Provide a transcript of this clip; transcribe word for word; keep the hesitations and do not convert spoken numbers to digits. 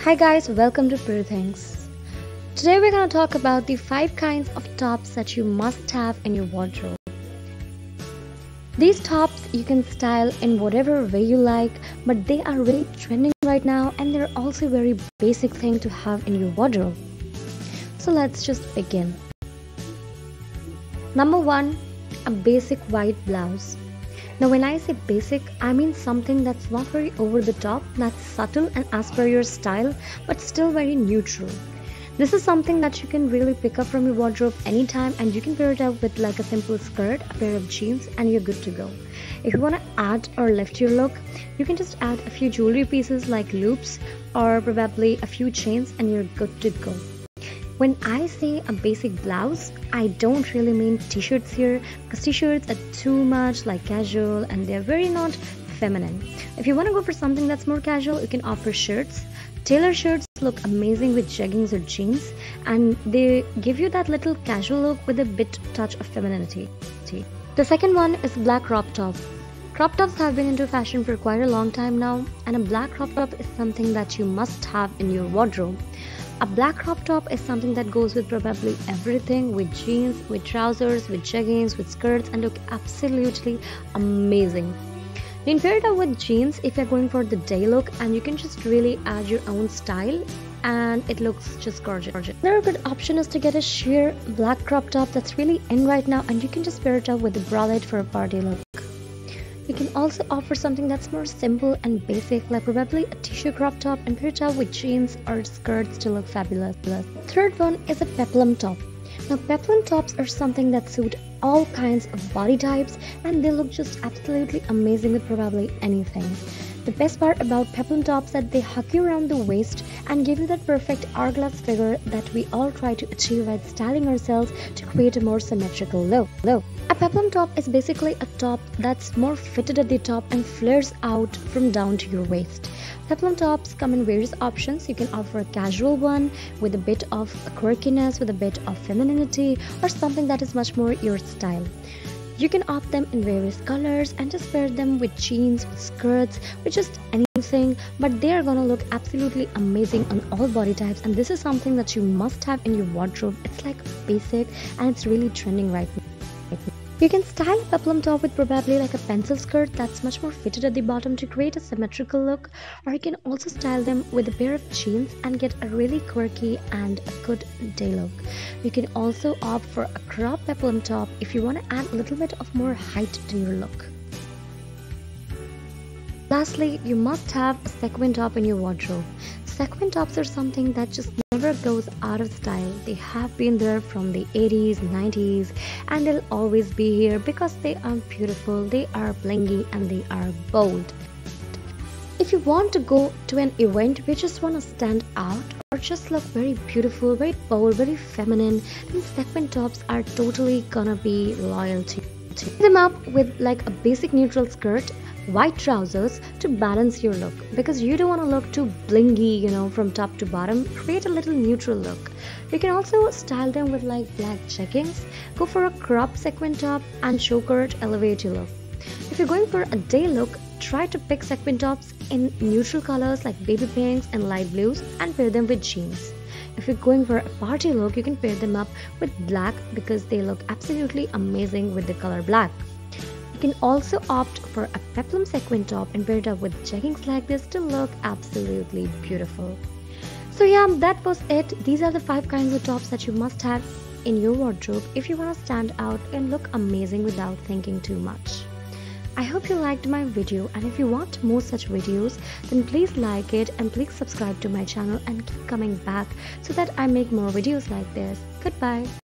Hi guys, welcome to Pretty Things. Today we're going to talk about the five kinds of tops that you must have in your wardrobe. These tops you can style in whatever way you like, but they are really trending right now and they're also a very basic thing to have in your wardrobe. So let's just begin. Number one, a basic white blouse. Now when I say basic, I mean something that's not very over the top, that's subtle and as per your style, but still very neutral. This is something that you can really pick up from your wardrobe anytime, and you can pair it up with like a simple skirt, a pair of jeans, and you're good to go. If you want to add or lift your look, you can just add a few jewelry pieces like loops or probably a few chains and you're good to go. When I say a basic blouse, I don't really mean t-shirts here, because t-shirts are too much like casual and they're very not feminine. If you want to go for something that's more casual, you can opt for shirts. Tailor shirts look amazing with jeggings or jeans, and they give you that little casual look with a bit touch of femininity. The second one is black crop top. Crop tops have been into fashion for quite a long time now, and a black crop top is something that you must have in your wardrobe. A black crop top is something that goes with probably everything, with jeans, with trousers, with jeggings, with skirts, and look absolutely amazing. You can pair it up with jeans if you're going for the day look, and you can just really add your own style and it looks just gorgeous. Another good option is to get a sheer black crop top that's really in right now, and you can just pair it up with a bralette for a party look. You can also offer something that's more simple and basic, like probably a t-shirt crop top, and pair it up with jeans or skirts to look fabulous. Third one is a peplum top. Now peplum tops are something that suit all kinds of body types, and they look just absolutely amazing with probably anything. The best part about peplum tops is that they hug you around the waist and give you that perfect hourglass figure that we all try to achieve while styling ourselves to create a more symmetrical look. A peplum top is basically a top that's more fitted at the top and flares out from down to your waist. Peplum tops come in various options. You can offer a casual one with a bit of quirkiness, with a bit of femininity, or something that is much more your style. You can opt them in various colors and just pair them with jeans, with skirts, with just anything, but they are gonna look absolutely amazing on all body types, and this is something that you must have in your wardrobe. It's like basic and it's really trending right now. You can style a peplum top with probably like a pencil skirt that's much more fitted at the bottom to create a symmetrical look, or you can also style them with a pair of jeans and get a really quirky and a good day look. You can also opt for a crop peplum top if you want to add a little bit of more height to your look. Lastly, you must have a sequin top in your wardrobe. Sequin tops are something that just never goes out of style. They have been there from the eighties, nineties, and they'll always be here because they are beautiful, they are blingy, and they are bold. If you want to go to an event where you just want to stand out or just look very beautiful, very bold, very feminine, then sequin tops are totally gonna be loyal to you. Pair them up with like a basic neutral skirt, white trousers to balance your look, because you don't want to look too blingy, you know, from top to bottom. Create a little neutral look. You can also style them with like black jeggings. Go for a crop sequin top and choker to elevate your look. If you're going for a day look, try to pick sequin tops in neutral colors like baby pinks and light blues and pair them with jeans. If you're going for a party look, you can pair them up with black because they look absolutely amazing with the color black. You can also opt for a peplum sequin top and pair it up with jeggings like this to look absolutely beautiful. So yeah, that was it. These are the five kinds of tops that you must have in your wardrobe if you want to stand out and look amazing without thinking too much. I hope you liked my video, and if you want more such videos, then please like it and please subscribe to my channel and keep coming back so that I make more videos like this. Goodbye.